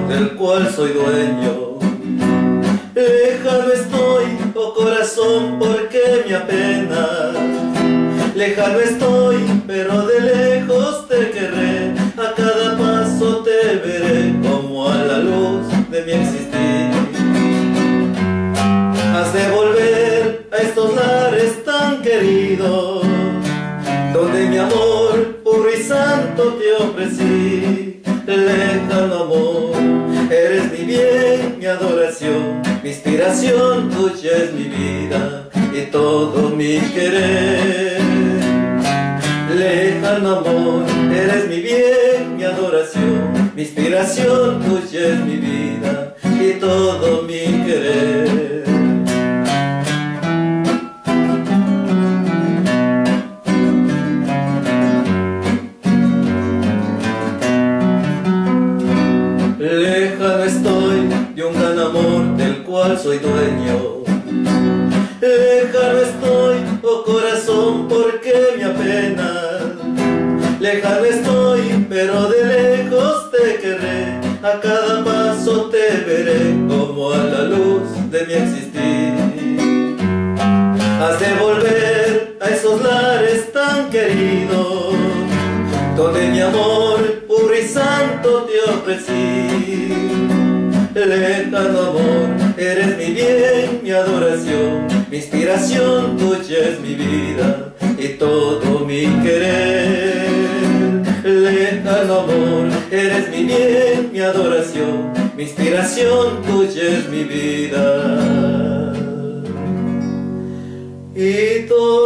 amor del cual soy dueño. Lejano estoy, oh corazón, porque me apena. Lejano estoy, pero de lejos te querré. A cada paso te veré como a la luz de mi existir. Has de volver a estos lares tan queridos, donde mi amor puro y santo te ofrecí. Lejano amor, eres mi bien, mi adoración, mi inspiración, tuya es mi vida y todo mi querer. Lejano amor, eres mi bien, mi adoración, mi inspiración, tuya es mi vida y todo mi querer. Lejano estoy de un gran amor del cual soy dueño. Lejano estoy, oh corazón, porque me apena. Lejano estoy, pero de lejos te querré. A cada paso te veré como a la luz de mi existir. Has de volver a esos lares tan queridos, donde mi amor puro y santo te ofrecí. Lejano amor, eres mi bien, mi adoración, mi inspiración, tuya es mi vida y todo mi querer. Lejano amor, eres mi bien, mi adoración, mi inspiración, tuya es mi vida y todo